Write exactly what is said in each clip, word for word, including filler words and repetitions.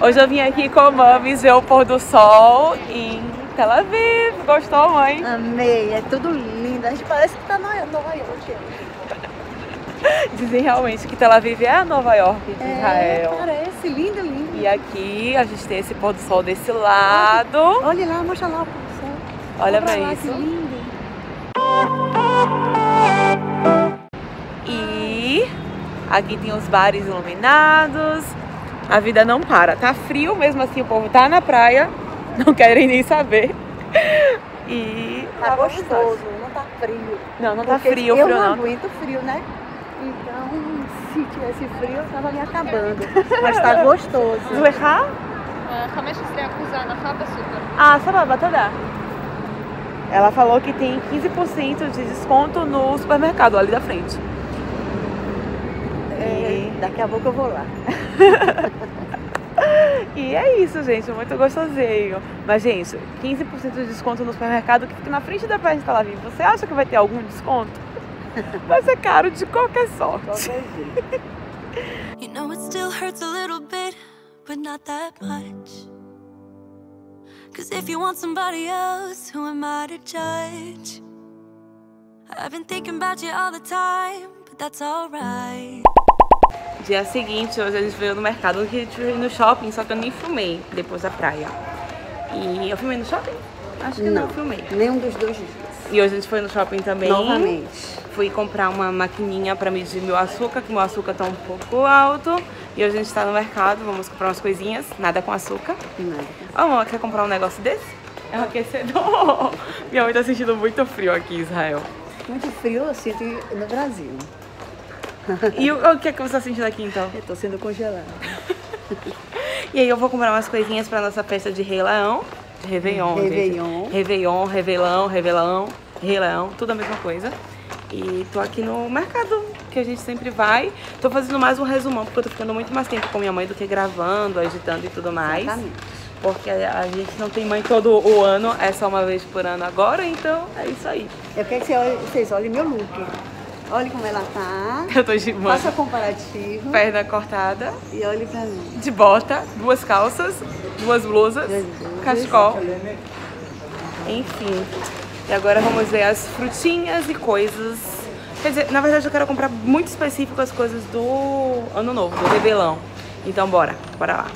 Hoje eu vim aqui com a Mamis ver o pôr do sol em Tel Aviv. Gostou, mãe? Amei, é tudo lindo. A gente parece que tá em Nova York. Dizem realmente que Tel Aviv é a Nova York de É, Israel. parece, lindo, lindo. E aqui a gente tem esse pôr do sol desse lado. Olha lá, mostra lá o pôr do sol. Olha Olha pra lá, isso. que lindo. E aqui tem os bares iluminados. A vida não para. Tá frio, mesmo assim o povo tá na praia. Não querem nem saber. E Tá gostoso, não tá frio. Não, não tá Porque frio, eu frio não não. aguento frio, né? Então, se tivesse frio, eu tava me acabando. Mas tá gostoso. סליחה? חמש עשרה אחוז הנחה בסופר. Ah, sababa, toda. Ela falou que tem quinze por cento de desconto no supermercado ali da frente. É, daqui a pouco eu vou lá. E é isso, gente, muito gostosinho. Mas, gente, quinze por cento de desconto no supermercado que fica na frente da praia de Tel Aviv. Você acha que vai ter algum desconto? Vai ser caro de qualquer sorte. Qualquer jeito. You know it still hurts a little bit, but not that much. Cause if you want somebody else, who am I to judge? I've been thinking about you all the time, but that's alright. Dia seguinte, hoje a gente veio no mercado, que a gente veio no shopping, só que eu nem filmei depois da praia. E eu filmei no shopping? Acho que não, não filmei. Nenhum dos dois dias. E hoje a gente foi no shopping também. Novamente. Fui comprar uma maquininha pra medir meu açúcar, que meu açúcar tá um pouco alto. E hoje a gente tá no mercado, vamos comprar umas coisinhas, nada com açúcar. Nada. Ó, mãe, quer comprar um negócio desse? É um aquecedor. Minha mãe tá sentindo muito frio aqui em Israel. Muito frio eu sinto no Brasil. E o, o que é que você tá sentindo aqui então? Eu tô sendo congelada. E aí eu vou comprar umas coisinhas pra nossa festa de Rei Leão. De Réveillon, Réveillon. gente. Réveillon, Réveillon, Réveillon, Rei Leão, tudo a mesma coisa. E tô aqui no mercado, que a gente sempre vai. Tô fazendo mais um resumão, porque eu tô ficando muito mais tempo com minha mãe do que gravando, agitando e tudo mais. Exatamente. Porque a gente não tem mãe todo o ano, é só uma vez por ano agora, então é isso aí. Eu quero que vocês olhem meu look. Olhem como ela tá. Eu tô de mãe, Faça comparativo. perna cortada, E olhe pra mim. de bota, duas calças, duas blusas, Duas blusas. cachecol, enfim. E agora vamos ver as frutinhas e coisas. Quer dizer, na verdade eu quero comprar muito específico as coisas do ano novo, do Réveillon. Então bora, bora lá.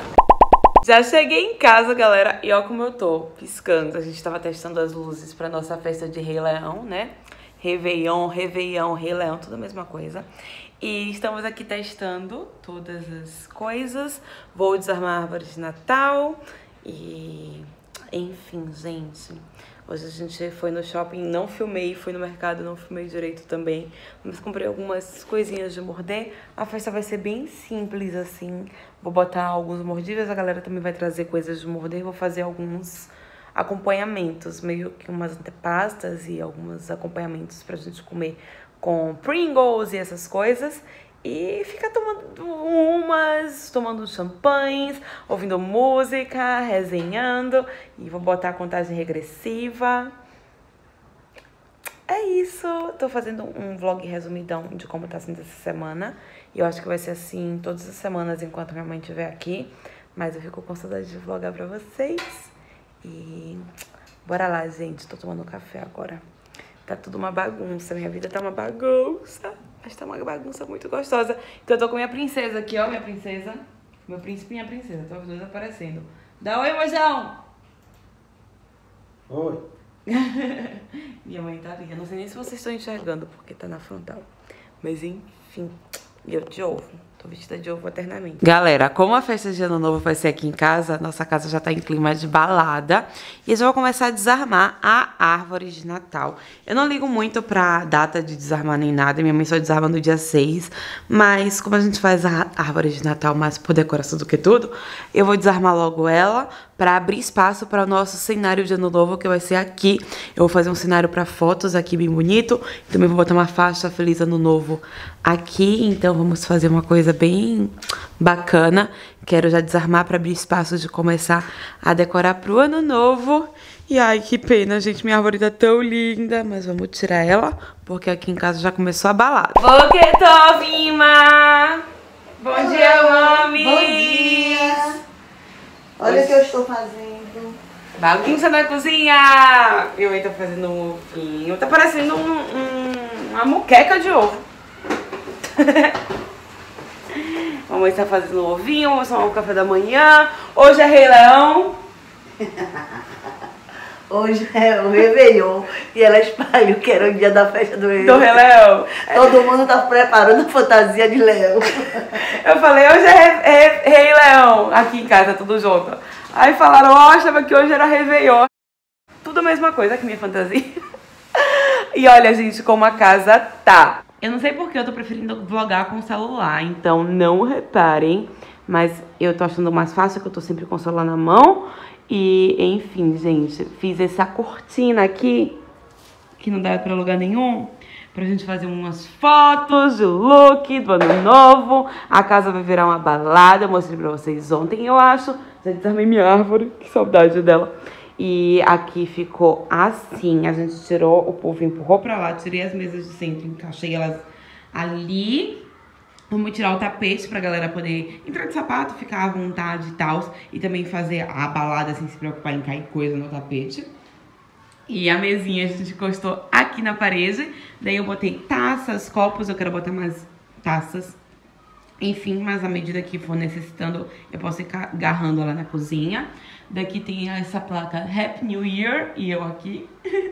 Já cheguei em casa, galera, e ó como eu tô piscando. A gente tava testando as luzes pra nossa festa de Rei Leão, né? Réveillon, Réveillon, Rei Leão, tudo a mesma coisa. E estamos aqui testando todas as coisas. Vou desarmar a árvore de Natal e... Enfim, gente. Hoje a gente foi no shopping, não filmei, fui no mercado, não filmei direito também. Mas comprei algumas coisinhas de morder. A festa vai ser bem simples, assim. Vou botar alguns mordíveis, a galera também vai trazer coisas de morder. Vou fazer alguns acompanhamentos, meio que umas antepastas e alguns acompanhamentos pra gente comer com Pringles e essas coisas. E ficar tomando umas, tomando champanhes, ouvindo música, resenhando. E vou botar a contagem regressiva. É isso. Tô fazendo um vlog resumidão de como tá sendo essa semana. E eu acho que vai ser assim todas as semanas enquanto minha mãe estiver aqui. Mas eu fico com saudade de vlogar pra vocês. E bora lá, gente. Tô tomando café agora. Tá tudo uma bagunça. Minha vida tá uma bagunça. Mas tá uma bagunça muito gostosa. Então eu tô com minha princesa aqui, ó. Minha princesa. Meu príncipe e minha princesa. Tô os dois aparecendo. Dá oi, mozão! Oi. Minha mãe tá ali. Eu não sei nem se vocês estão enxergando, porque tá na frontal. Mas enfim. E eu de ovo. Tô vestida de ovo eternamente. Galera, como a festa de ano novo vai ser aqui em casa, nossa casa já tá em clima de balada. E eu já vou começar a desarmar a árvore de Natal. Eu não ligo muito pra data de desarmar nem nada. Minha mãe só desarma no dia seis. Mas como a gente faz a árvore de Natal mais por decoração do que tudo, eu vou desarmar logo ela pra abrir espaço para o nosso cenário de ano novo, que vai ser aqui. Eu vou fazer um cenário pra fotos aqui bem bonito. Também vou botar uma faixa Feliz Ano Novo aqui. Então vamos fazer uma coisa bem bacana. Quero já desarmar para abrir espaço de começar a decorar pro ano novo. E ai, que pena, gente, minha árvore tá tão linda, mas vamos tirar ela, porque aqui em casa já começou a balada. Boketovima! Bom dia, mami! Bom dia! Olha o que eu estou fazendo. Bagunça na cozinha! Minha mãe tá fazendo um ovinho. Tá parecendo um, um, uma moqueca de ovo. Mamãe está fazendo um ovinho, vamos tomar um café da manhã. Hoje é Rei Leão. Hoje é o Réveillon e ela espalhou que era o dia da festa do Réveillon. Do Rei Leão. Todo mundo tá preparando a fantasia de leão. Eu falei, hoje é Rei, Rei, Rei Leão. Aqui em casa, tudo junto. Aí falaram, ó, oh, achava que hoje era Réveillon. Tudo a mesma coisa que minha fantasia. E olha, gente, como a casa tá. Eu não sei porque eu tô preferindo vlogar com o celular, então não reparem. Mas eu tô achando mais fácil, que eu tô sempre com o celular na mão. E, enfim, gente, fiz essa cortina aqui, que não dá pra lugar nenhum, pra gente fazer umas fotos de look do ano novo. A casa vai virar uma balada, eu mostrei pra vocês ontem, eu acho. Já desarmei minha árvore, que saudade dela. E aqui ficou assim, a gente tirou, o povo empurrou pra lá, tirei as mesas de centro, encaixei elas ali. Vamos tirar o tapete pra galera poder entrar de sapato, ficar à vontade e tal. E também fazer a balada sem se preocupar em cair coisa no tapete. E a mesinha a gente encostou aqui na parede. Daí eu botei taças, copos, eu quero botar mais taças. Enfim, mas à medida que for necessitando, eu posso ir agarrando lá na cozinha. Daqui tem essa placa Happy New Year e eu aqui.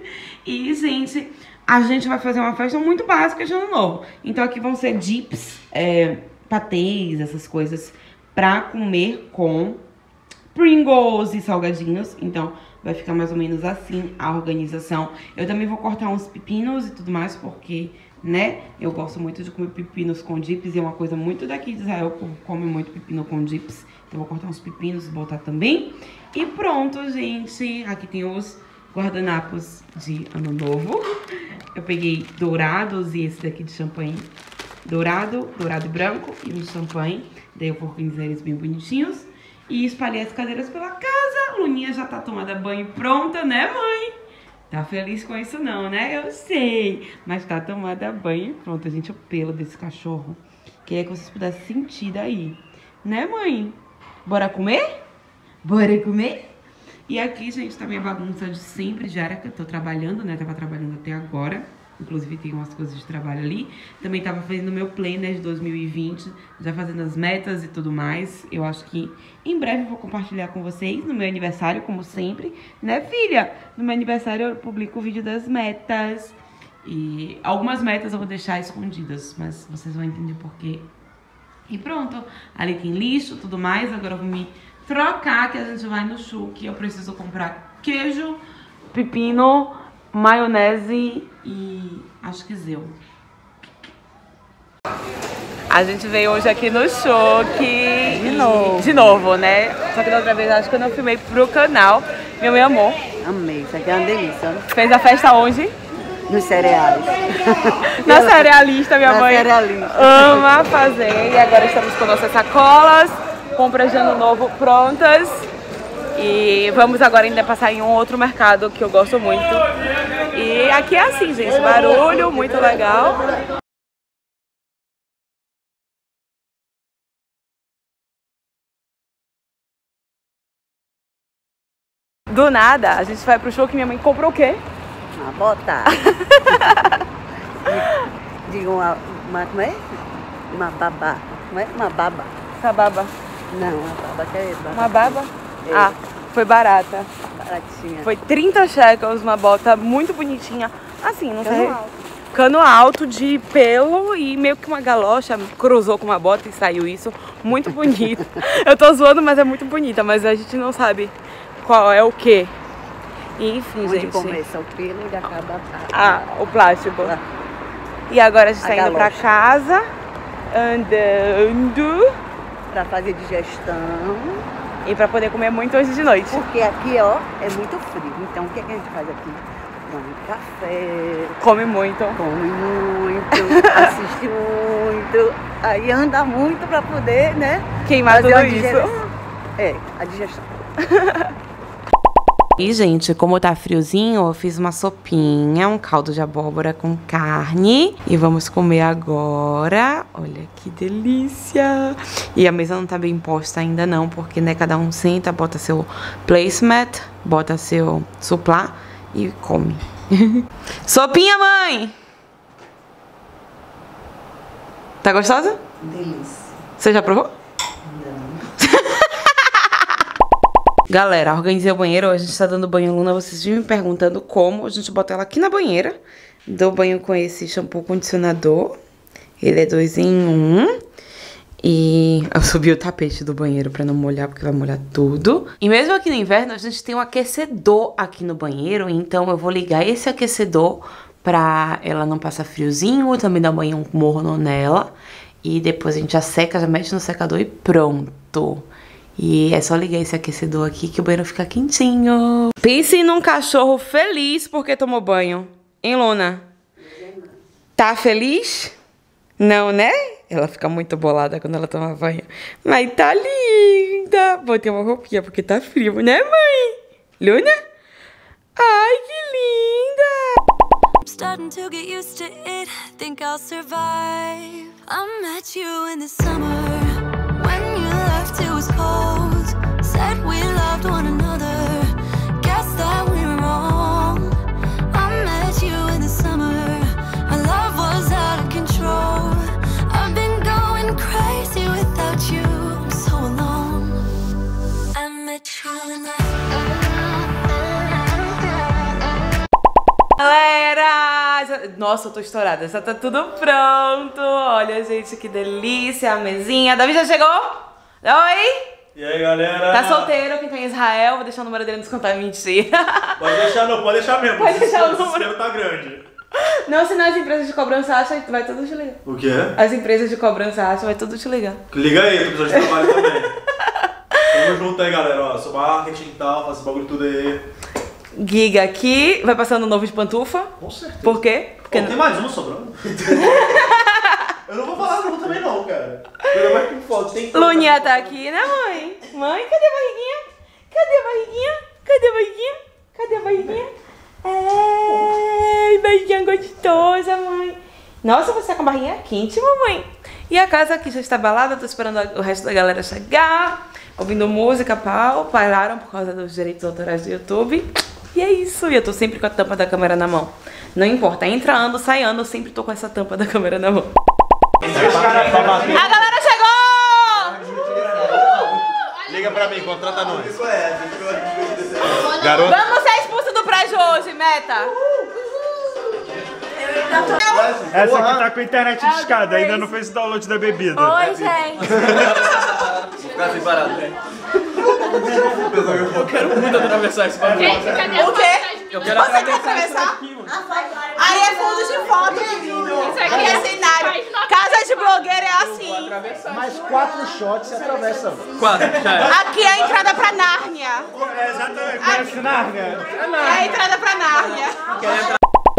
E, gente, a gente vai fazer uma festa muito básica de ano novo. Então aqui vão ser dips, é, patês, essas coisas pra comer com Pringles e salgadinhos. Então vai ficar mais ou menos assim a organização. Eu também vou cortar uns pepinos e tudo mais, porque, né, eu gosto muito de comer pepinos com dips. E é uma coisa muito daqui de Israel, o povo come muito pepino com dips. Então eu vou cortar uns pepinos e botar também. E pronto, gente. Aqui tem os guardanapos de ano novo. Eu peguei dourados e esse daqui de champanhe. Dourado, dourado e branco e um de champanhe. Daí eu vou organizar eles bem bonitinhos. E espalhei as cadeiras pela casa. Luninha já tá tomada banho e pronta, né, mãe? Tá feliz com isso não, né? Eu sei. Mas tá tomada banho e pronta, gente. O pelo desse cachorro. Queria que vocês pudessem sentir daí. Né, mãe? Bora comer? Bora comer? E aqui, gente, tá minha bagunça de sempre, diária, que eu tô trabalhando, né? Tava trabalhando até agora. Inclusive, tem umas coisas de trabalho ali. Também tava fazendo meu planner de dois mil e vinte, já fazendo as metas e tudo mais. Eu acho que em breve eu vou compartilhar com vocês no meu aniversário, como sempre. Né, filha? No meu aniversário eu publico o vídeo das metas. E algumas metas eu vou deixar escondidas, mas vocês vão entender por quê. E pronto. Ali tem lixo, tudo mais. Agora eu vou me trocar, que a gente vai no Chuck. Eu preciso comprar queijo, pepino, maionese e acho que zeu. A gente veio hoje aqui no Chuck. De novo. De novo, né? Só que da outra vez acho que eu não filmei pro canal. Minha mãe amou. Amei, isso aqui é uma delícia. Fez a festa onde? Nos cereais. Na cerealista, minha Na mãe cerealista. ama fazer. E agora estamos com nossas sacolas, compras de ano novo prontas. E vamos agora ainda passar em um outro mercado que eu gosto muito. E aqui é assim, gente, barulho, muito legal. Do nada, a gente vai pro show que minha mãe comprou o quê? Uma bota. Diga uma, uma, como é? Uma babá. Como é? Uma baba. Essa baba. Não, uma baba que é baba. Uma baba? É. Ah, foi barata. Baratinha. Foi trinta shekels, uma bota muito bonitinha. Assim, não Cano sei. alto. Cano alto de pelo e meio que uma galocha cruzou com uma bota e saiu isso. Muito bonito. Eu tô zoando, mas é muito bonita, mas a gente não sabe qual é o quê. Enfim, Onde gente. começa o pelo e acaba Ah, o plástico. a, E agora a gente A tá indo pra galocha. casa, andando, pra fazer digestão. e pra poder comer muito hoje de noite. Porque aqui, ó, é muito frio. Então, o que, é que a gente faz aqui? Toma um café, Come muito. come muito, assiste muito. Aí anda muito pra poder, né? Queimar fazer tudo a isso. digestão. É, a digestão. E, gente, como tá friozinho, eu fiz uma sopinha, um caldo de abóbora com carne. E vamos comer agora. Olha que delícia! E a mesa não tá bem posta ainda não, porque, né, cada um senta, bota seu placemat, bota seu suplá e come. Sopinha, mãe! Tá gostosa? Delícia. Você já provou? Galera, organizei o banheiro, a gente tá dando banho Luna, vocês vivem me perguntando como. A gente bota ela aqui na banheira, dou banho com esse shampoo condicionador, ele é dois em um. E eu subi o tapete do banheiro pra não molhar, porque vai molhar tudo. E mesmo aqui no inverno, a gente tem um aquecedor aqui no banheiro, então eu vou ligar esse aquecedor pra ela não passar friozinho, também dar banho morno nela. E depois a gente já seca, já mete no secador e pronto. E é só ligar esse aquecedor aqui que o banheiro fica quentinho. Pense num cachorro feliz porque tomou banho. Hein, Luna? Tá feliz? Não, né? Ela fica muito bolada quando ela toma banho. Mas tá linda. Botei uma roupinha porque tá frio, né, mãe? Luna? Ai, que linda! I'm starting to get used to it, think I'll survive. I met you in the summer, when you left it was cold. Said we loved one another, guess that we were wrong. I met you in the summer, our love was out of control. I've been going crazy without you, I'm so alone. I met you in the Galera! Nossa, eu tô estourada. Já tá tudo pronto. Olha, gente, que delícia. A mesinha. Davi já chegou? Oi! E aí, galera? Tá solteiro, quem tá em Israel. Vou deixar o número dele nos contar. Mentira. Pode deixar, não. Pode deixar mesmo. Pode deixar o número. número tá grande. Não, senão as empresas de cobrança acham que vai tudo te ligar. O quê? As empresas de cobrança acham que vai tudo te ligar. Liga aí, tu precisa de trabalho também. Tamo junto aí, galera. Ó, sou marketing e tal, faço bagulho tudo aí. Giga aqui. Vai passando novo de pantufa. Com certeza. Por quê? Porque Pô, tem mais uma sobrando. Eu não vou falar não também não, cara. Ainda mais que foto. Tem Luninha tá aqui, né, mãe? Mãe, cadê a barriguinha? Cadê a barriguinha? Cadê a barriguinha? Cadê a barriguinha? É, barriguinha gostosa, mãe. Nossa, você tá com a barriguinha quente, mamãe. E a casa aqui já está abalada, tô esperando o resto da galera chegar. Ouvindo música, pau. Pararam por causa dos direitos autorais do YouTube. E é isso, e eu tô sempre com a tampa da câmera na mão. Não importa, entra ano, sai ano, eu sempre tô com essa tampa da câmera na mão. A galera chegou! Liga pra mim, contrata nós. Garoto. Vamos ser expulsos do prédio hoje, meta! Essa aqui tá com a internet de escada, ainda não fez o download da bebida. Oi, gente! Vou ficar assim parado. Eu quero muito atravessar esse bagulho. Gente, cadê O quê? Eu quero Você quer atravessar. atravessar? Aí é fundo de foto, menino. Isso aqui Aí é é cenário. Casa de blogueira é assim. Mais quatro shots se atravessa. Quatro, já é. Aqui é a entrada pra Nárnia. É exatamente, conhece Narnia? É a entrada pra Nárnia.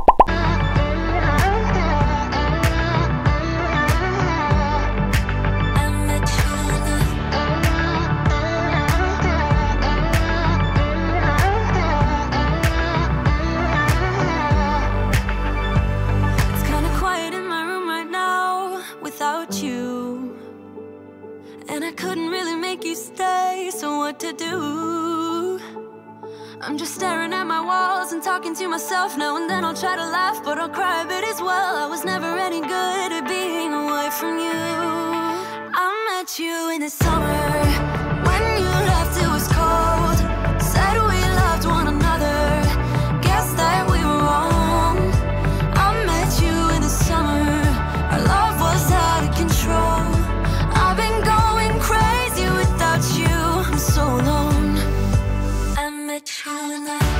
without you, and I couldn't really make you stay, so what to do? I'm just staring at my walls and talking to myself. Now and then I'll try to laugh, but I'll cry a bit as well. I was never any good at being away from you. I met you in the summer, when you left it was cold. Said we loved one another, guess that we were wrong. I met you in the summer, our love was out of control. I've been going crazy without you, I'm so alone. I met you in the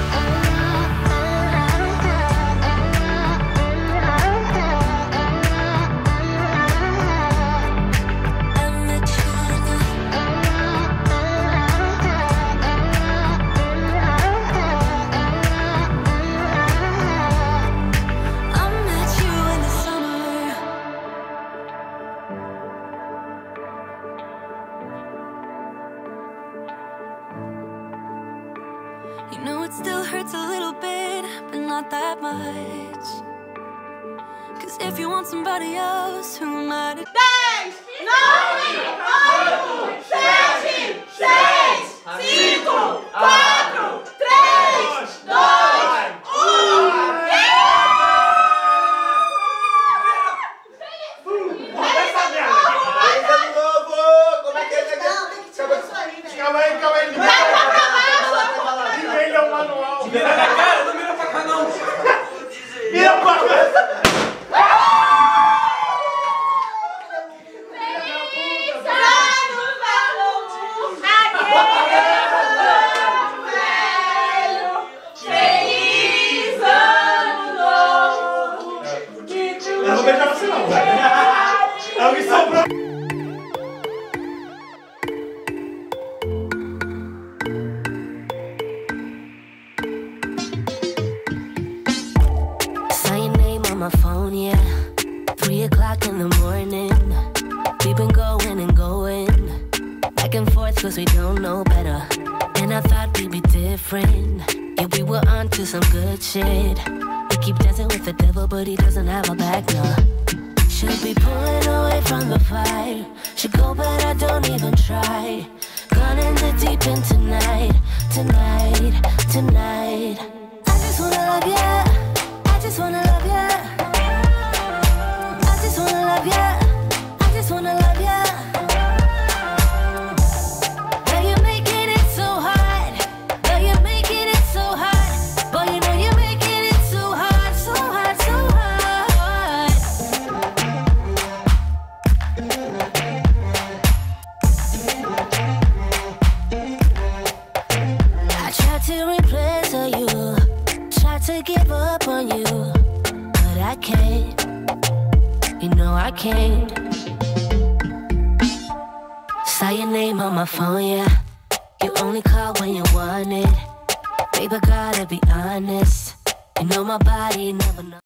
I met you in the You know it still hurts a little bit, but not that much. Cause if you want somebody else, who am I to... dez, nove, oito, sete, seis, cinco, quatro, três, dois, um. Calma aí, calma aí. Ninguém leu o manual. Mira pra cá, não mira pra cá não. Mira pra cá. Eu não vou beijar você não. É o que sobrou. My phone, yeah. Three o'clock in the morning. We've been going and going back and forth cause we don't know better. And I thought we'd be different. Yeah, we were on to some good shit. We keep dancing with the devil, but he doesn't have a back, no. Should be pulling away from the fire. Should go, but I don't even try. Gone in the deep end tonight, tonight, tonight. I just wanna love ya. I just wanna love ya. I just wanna love ya. I just wanna love ya. Now you're making it so hard. Now you're making it so hard. Boy, you know you're making it so hard, so hard, so hard. I tried to replace you. Tried to give up on you, but I can't. You know I can't. Saw your name on my phone, yeah. You only call when you want it. Baby, gotta be honest. You know my body never knows.